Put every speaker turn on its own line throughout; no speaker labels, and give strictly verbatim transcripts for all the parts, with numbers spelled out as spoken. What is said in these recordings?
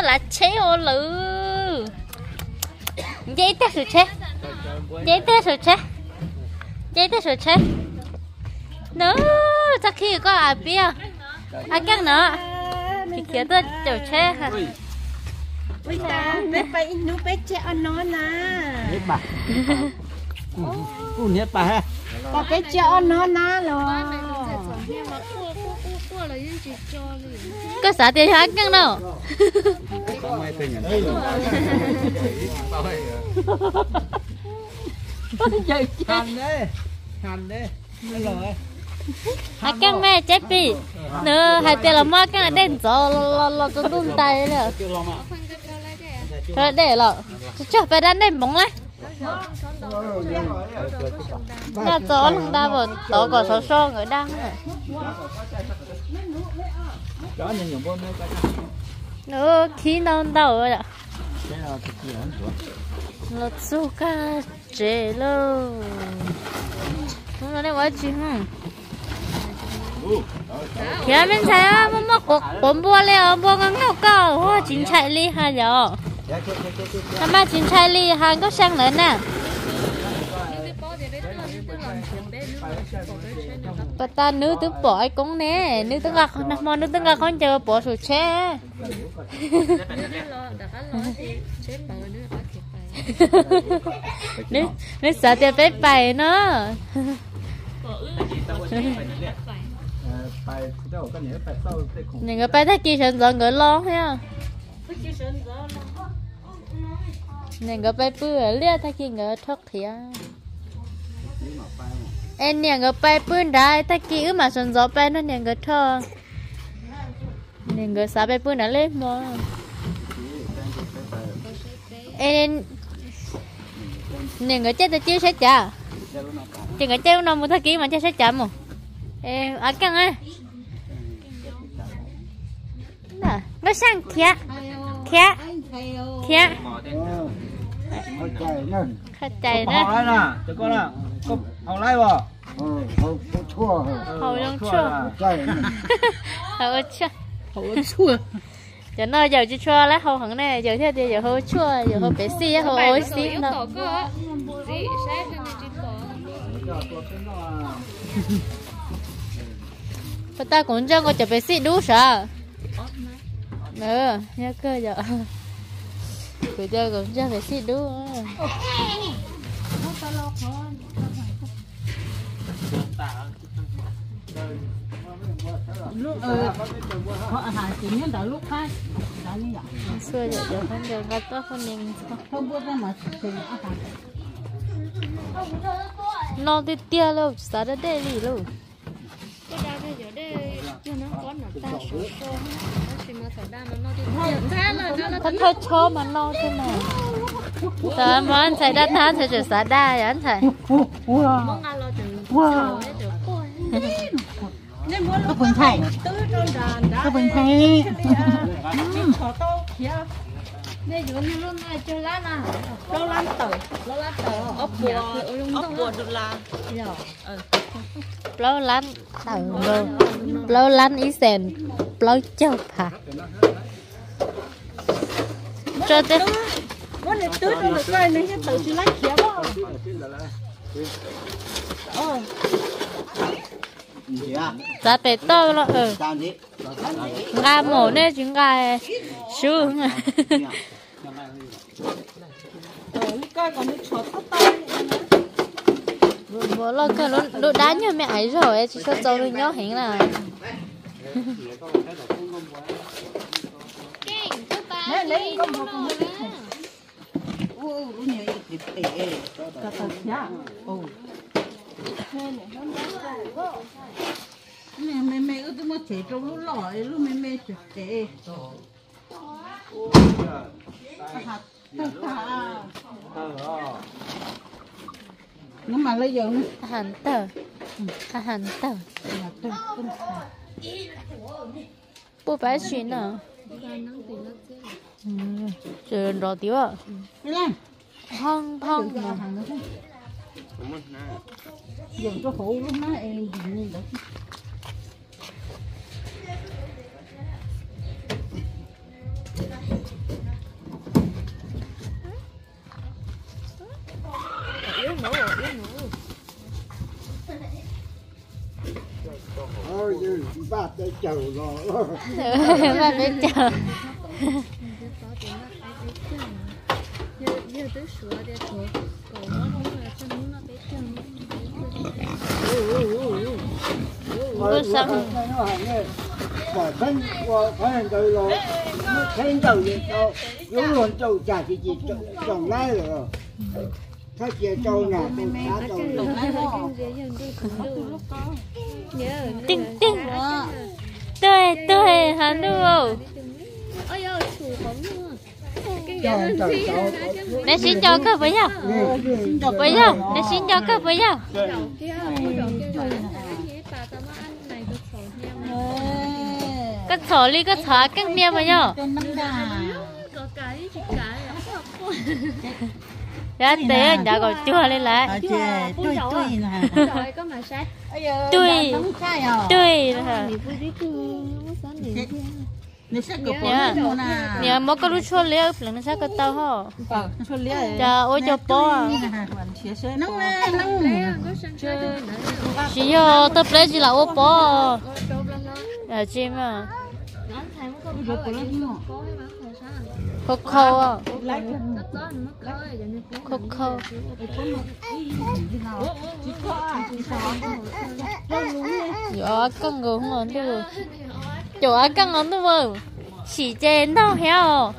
là chế ô lử giấy tết rồi chế giấy tết rồi chế giấy tết rồi chế nữa chắc khi có à bia à căng nữa thì kia tôi chịu chế hả
bây giờ bé bay nó bé chế ăn nó nè
hết bà cu hết bà ha
có bé chế ăn nó nè rồi
có xả tiền cho căng đâu
hành đấy hành đấy rồi
à căng mẹ chết bị nữa hai tiền là má căng đen gió lo lo cho tung tay nữa thôi để rồi cho phải đánh đen bóng đấy nhà gió thằng ta vừa tổ có số số người đang nữa khí non đầu rồi ạ lột su ca chế lô không nói quá chứ không kia mình thấy á mà mà cuộc bốn bua leo bua ngang ngọc cao hoa chín chạy li hai giờ tham gia chín chạy li hai có sang lớn nè bà ta nữ tứ bỏ cũng nè nữ tứ ngạc mà nữ tứ ngạc không chờ bỏ sụt xe nữ nữ sợ tiền bé bài nó những người bay thấy chi sân gió người lo ha những người bay bự lia thấy chi người thóc thìa em những người bay bự đại thấy chi mà sân gió bay nó những người thơ những người sao bay bự nó lên mà em những người chết thì chưa sẽ trả chỉ người chết nó một thời kỳ mà chết sẽ trả mà em ở căng á nè nó sang kia kia kia khát chạy đó
hỏi nè cho con nè có hậu lạiบ่
hậu chua
hậu đang chua hậu chua hậu chua giờ nó giờ chưa chua lá hậu hẳn này giờ thế thì giờ hậu chua giờ hậu bé xí hậu ối xí nó bà ta cũng cho con chụp bé xí đủ sợ nữa nhớ cơ giờ cứ cho cũng cho bé xí đủ
lúc ờ họ hàng chỉ nhân đạo lúc khác đã như vậy
xưa giờ giờ không được gặp có con nhìn
không biết mà thì
nó đi tia luôn sao đã để gì luôn
cái đau đây giờ đây cho nó có nó ta số số nó chỉ mà thở đau mà nó đi nhận ra là cho nó
thật thôi cho mà nó thế này tớ mà anh thầy đã thán thì chỉ xả đa vậy anh thầy
mong ăn lo chừng chờ hết được
có bình thầy có bình thầy
đây chỗ này luôn này chơi lá nè lâu lắm tờ lâu lắm tờ ốc bùa ốc bùa được là
lâu lắm tờ luôn lâu lắm ý sen lâu châu phà cho tới
muốn để tưới cho được coi này tự chỉ lấy kia đó
giá bé to lo ừ gà mổ nên chúng gà sưu
coi còn nó chọt tao tao
bố lo cái nó nó đá như mẹ ấy rồi chỉ cho cháu nó nhớ hình là
nè lấy con một con ô nó nhiều cái tệ cả thật nhá ô mẹ mẹ mẹ ước tôi mới chế trong lúc lỏi lúc mẹ mẹ chế chế nó mà lấy giờ
hẳn tờ hẳn tờ bố bé chuyện à trời rõ tiêu à phong phong
giờ cho khổ lúc má em gì đó
tới chầu rồi.
Ba bé chờ.
giờ tới sửa để thổi cổ nó là cho nó bé chân
Bữa sáng
bỏ thân qua phải tới rồi. Thân chầu gì đâu, giống luôn chầu chả thì chỉ trồng lái rồi.ถ้าเจียโจน่ะเป็นขาโจ
tinh tinh tươi tươi hả đâu
ôi ơi chủ bóng luôn
để xin cho các với nhau với nhau để xin cho các với nhau các thỏ ly các thỏ các niêm với nhau ra té đã còn chưa lên lại
tui tui nè
rồi có mà sai
tươi tươi hả
nó sẽ có bó nè
nè mỗi cái lúc chua liếc lần nó sẽ có tao hả
ờ cho liếc
cha ôi cho bò
nóng nè nóng
chỉ yo tôi lấy chỉ là ô bò à chim à khô khô à khô khô giờ căng người không ăn được chỗ căng ăn được chỉ trên đâu heo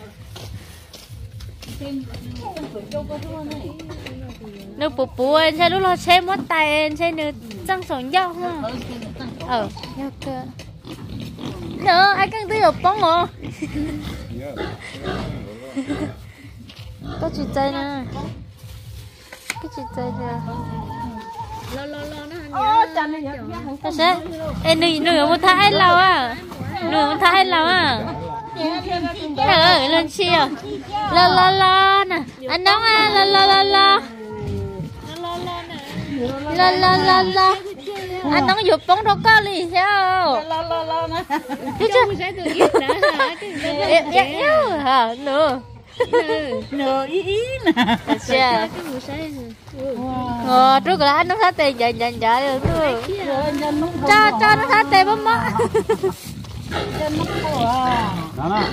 nếu bố bố anh sẽ lúc lo xem mất tay anh sẽ được răng sống nhau ha ờ nhau cơ nữa ai căng tới ở bóng mà có chị chơi nè cái chị chơi nè
lo lo lo nó
ta sẽ em nửa nửa một thái lâu à nửa một thái lâu à trời ơi lên chia la la la nè anh nóng à la la la la la la la la anh nóng chụp bóng đâu có gì sao
la la la nè
chứ chứ em em yêu hả nữa
nửa ý ý nè
chà ờ trước là anh nó sát tiền chạy chạy chạy rồi nữa cho cho nó sát tiền bấm má
đó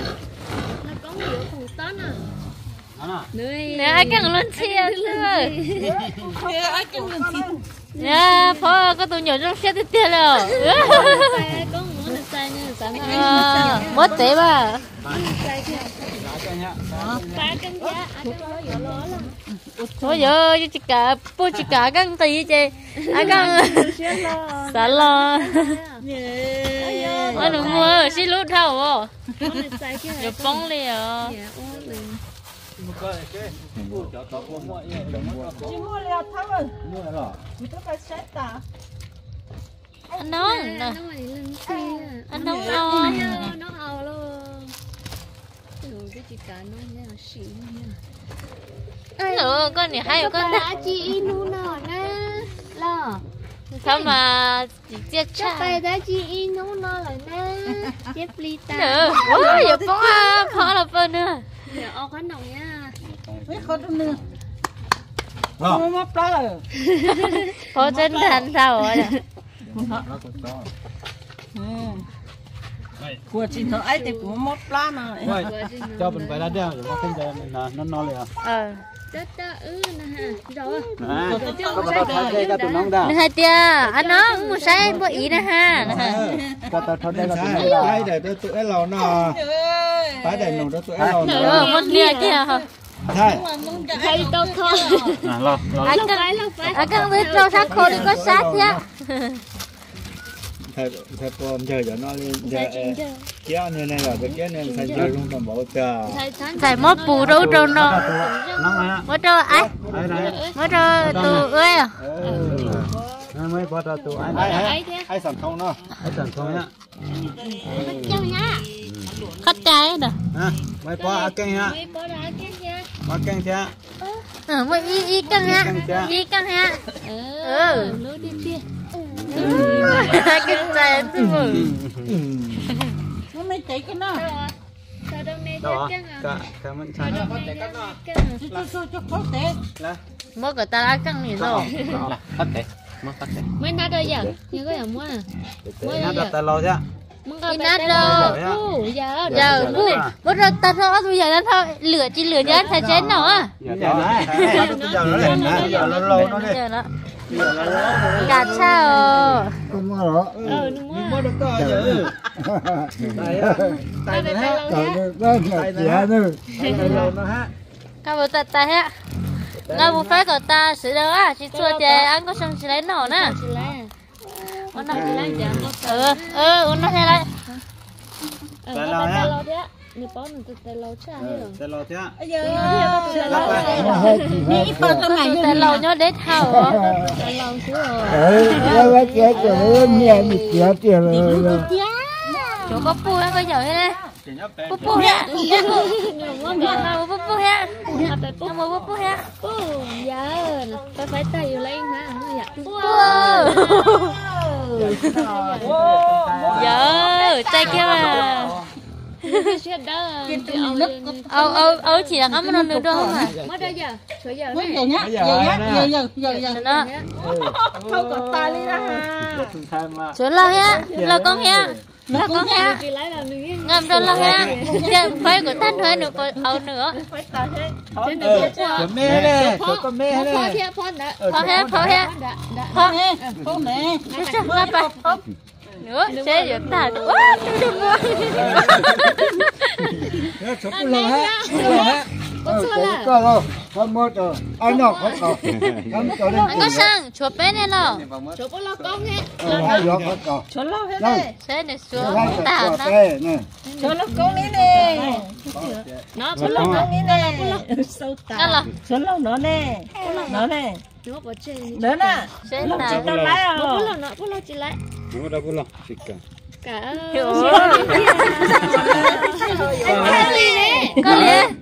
nè
nè ai căng lên xe thôi
ai kêu lên thịt
nè phó có tụi nhỏ trong xe tiếp theo rồi mất tế mà thôi giờ chỉ cả bố chỉ cả căng tì chứ ai căng xả lo ôi đừng mua xí lút thâu à nhập bóng đi à
chỉ mua leo thôi chỉ có cái set ta
anh nón nè anh nón ao
nó ao luôn cái chị cả nó nghe là xỉu nha
nữa con này hay con
đã chị nu nọ nè lo
sao mà chỉ chết
chắc
cha
phải đã chị nu nọ rồi nè chép ly ta
nữa ôi giờ bóng à phó là bên nữa
giờ ao khoan nồng nha
biết không đâu nữa
đó
mua mất rồi
phó chân thành sao rồi
của chị thợ ấy thì cũng mất lá mà
rồi cho mình phải ra đeo rồi không cho nó nó nó liền
ờ
chết ta ư nè ha rồi
có bao nhiêu đây các tụi nó đã
nè hai tia anh nó mua sai mua ý nè ha
có tao thôi đây là tụi nó đây để tôi tụi nó nó phải để nó tụi nó
nữa một lia kia hả
ใช่
thầy đâu thôi
à lo lo
anh căng anh căng với trâu sát khô đi có sát nhá
thầy thầy bom chơi cho nó lên kéo như này là cái kéo nên thầy chơi luôn toàn bộ chờ
thầy mót bù đâu trâu nó
nó
mót trâu ai mót trâu tụ ơi à
nó mới bắt đầu tụ ai ai ai sản thông nó ai sản thông nhá
khách trái nè
à mới bỏ canh ha bỏ canh chứ
ừ mới y y căng ha y căng ha ừ cái trái chứ
nó mới chạy cái nó
đâu à cả cả mình xài nó
cho cho cho khó té
mới người ta đã căng gì đâu
là hết đấy
mới nát rồi giờ nhưng có giống quá mới
nó
giờ
đặt lâu chứ
มึงก็นัดเด้อเยอะเยอะ
giờ ui bữa rồi ta thôi bây giờ ta thôi lửa chỉ lửa nhá thầy chén nào á
giờ nó giờ nó lên nè giờ nó lâu nó lên
giờ nó gạt sao
không có rồi
ờ đúng
nhưng
quá
mà được to giờ tay tay nó
trời ơi đó là trẻ nữa
tay lâu nó ha
các bố ta ta hết ngay bố phải của ta xử đó à chỉ chua chè ăn có xong chỉ lấy nổ nè
chỉ lấy
nó nó
chỉ lấy giờ
ừ ừ nó hay lại
ờ nó tay lâu thế你包你的tay lâu cha hết rồi
tay lâu chứ
đi bao cái này
tay lâu nhớ đến thao
tay lâu xíu rồi
đấy nó chết rồi nhẹ bị chết rồi
chỗ có pu hay có dở thế pu pu hả mua pu pu hả mua pu pu hả
giờ phải phải tay lấy hả
pu giờ tay kia mà âu âu âu chỉ là ngắm nó nữa đâu mà
mất đây giờ sửa giờ
giờ nhá giờ nhá giờ giờ giờ giờ
nó
không có tay đi ra ha
sửa lo ha lo con ha lo con ha ngâm cho lo ha phải của thanh thôi nữa còn âu nữa
chỗ mê đây chỗ mê đây
phó ha phó ha phó
nè có mẹ
ngâmไปnữa sẽ dẫn ta quá tôi mua
chỗ cũng lâu ha lâu ha
ờ cũng có đâu không mua rồi anh nào không có không có đây
anh có sang chuột bé này lo
chuột lo con hết
hai giọt không có
cho lâu hết đây
sẽ này xuống
hai
tả
giọt
nó
đây nè
cho lâu con đi nè
nó
cho lâu con đi nè sâu
nó
tả
là
cho lâu nó nè nó nè
nó bỏ chơi
nữa nè
sẽ
lâu
tả
chỉ tao lấy
nó
rồi
lo nó lo chỉ lấy
nó đâu cũng lâu cả
cả
có liền có liền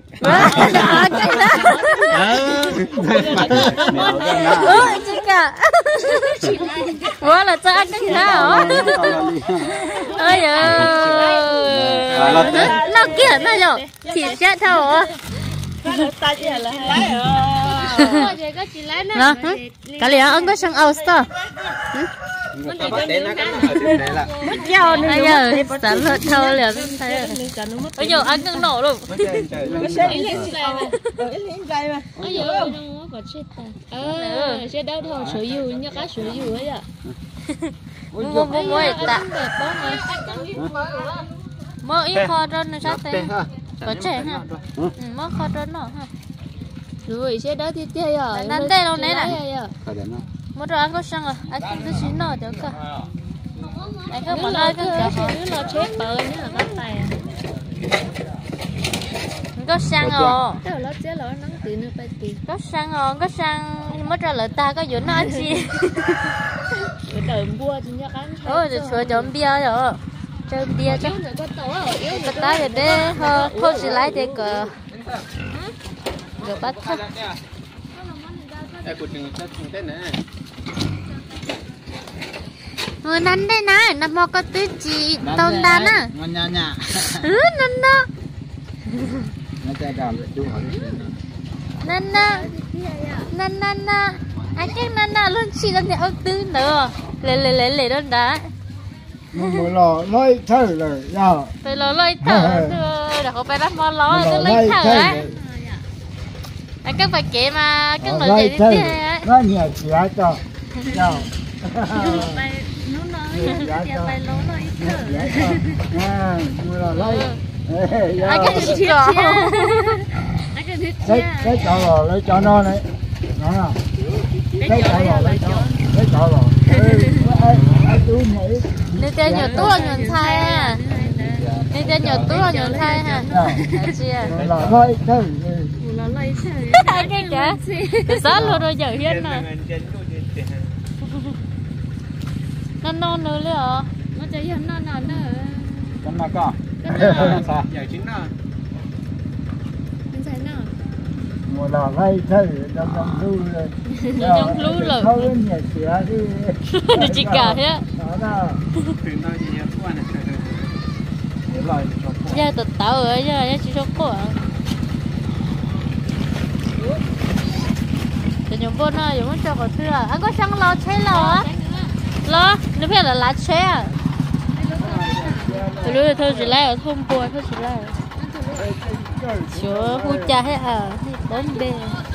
ôi chị cả quá là cho ăn cái nào ơi ơi nó kia nó rồi chỉ chết thôi
ta chỉ là lấy rồi
có chỉ lấy
nó cả liền ông có sang Australia
giàu nữa
bây giờ sản lượng thâu liền bây giờ ăn cưng nổ luôn
sẽ lên lên cây mà
bây giờ nó có chết ờ chết đâu thôi sửa dù như cá sửa dù ấy à
mua mua mua tạ mua ít kho đơn nữa sao thế có trẻ ha mua kho đơn nữa ha
rồi chết đó thì thế à
nắn đây đâu nấy này mua đồ ăn có sang rồi anh không cứ xíu nọ được cả anh cứ
nó
bỏ
lo
ai
cái
cứ cả
nó lo chết bờ nữa là bắt tài
có sang rồi
đó là chết là nó tự nó phải tự
có sang rồi có sang mất ra lợi ta có vụ nó chi
cái đời mua thì nhá cắn
ôi rồi sửa chọn bia rồi chơi bia chứ
có tổ ở yếu
cái ta rồi đấy thôi thôi chỉ lấy để cờ rồi bắt thôi người nắn đây này nằm mò có tứ chi tông đan á
ngon nha nha
ừ nắn đó
nó chơi đàn chú hỏi
nắn đó nắn nắn đó anh cái nắn đó luôn chỉ là ông tư nữa lệ lệ lệ lệ đó đã
một lò nói thử rồi giờ
phải lo lôi thở để không phải bắt mò lo cứ lấy thở á anh cứ phải kể mà cứ nói gì đi á
nó nhẹ chĩa cho cho
phải nó nói giờ phải lố nói thở
à một lò lấy
anh cái gì đó
anh cái thứ
cái cái chọ lò lấy cho nó đấy nó nào cái chọ lò lấy cho cái chọ lò ai tôi nghĩ
nên tên nhiều tú là nhuận thai à nên tên nhiều tú là nhuận thai ha
lò nói thử
nó lấy thở
anh cái cả cái sáu luôn rồi giờ hiên nè nó non nữa liệu
nó chơi hiên non non nữa
con nào có sao giờ chính nào
anh thấy nào
một lò lấy thử trong trong lưu rồi
trong lưu rồi
không nhẹ chĩa đi
nó chỉ cả thế giờ tụt tao rồi giờ giờ chỉ số cổ để dùng bún nó dùng cho có thứ à anh có sang lo chế lo lo nó biết là lá chế à tôi nói thôi chỉ lấy ở thôn bùa thôi chỉ lấy chúa hu cha hết à bốn bê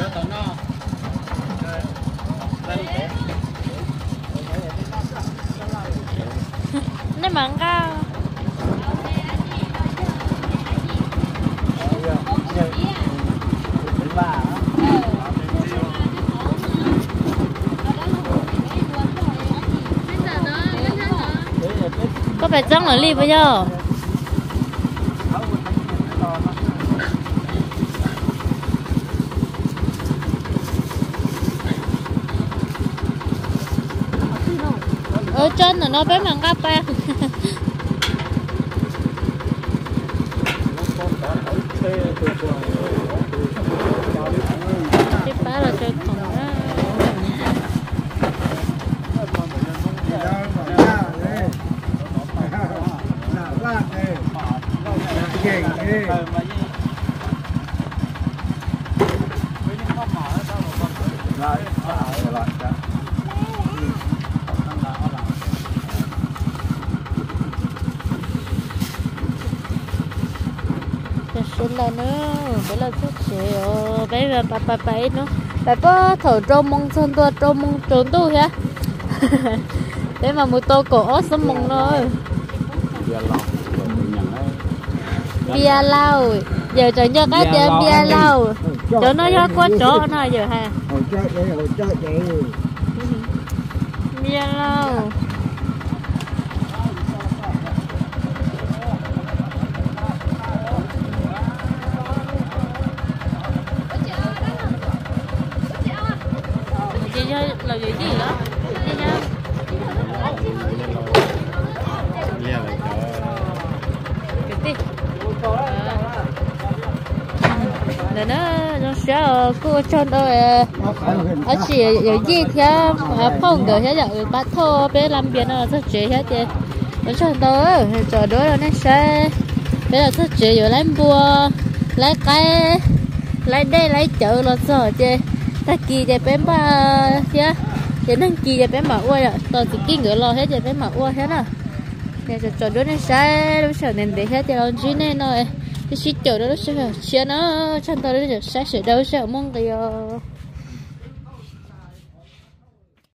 nó mặn cao có phải trắng là ly bây giờ ở trên là nó bé mặn cà phê cái bá là chơi khổng đó xin là nữa bây giờ chút xíu bây giờ bà bà bà nữa bà có thở trâu mông chân tua trâu mông trốn tu hả thế mà một tô cổ sớm mông rồi bia lau giờ trở cho cái chơi bia lau chỗ nó cho qua chỗ nó giờ ha bia lau là gì gì đó nè nó nó sẽ cô cho nó ở chỉ ở gì theo phong được thế giờ bắt thô bé làm biển nó rất chế hết chứ nó cho nó cho đó là nó sẽ bé là rất chế rồi lấy bùa lấy cái lấy đây lấy chợ là sợ chứ ta kỳ để bé bà chứ để nên kỳ để bé bà uo à tôi chỉ kinh ngửa lo hết để bé bà uo hết à để cho cho đứa nó sai nó sợ nên để hết cho chị này rồi cái shit chợ đó nó sẽ chia nó chân tôi nó sẽ sẽ đâu sẽ mong cái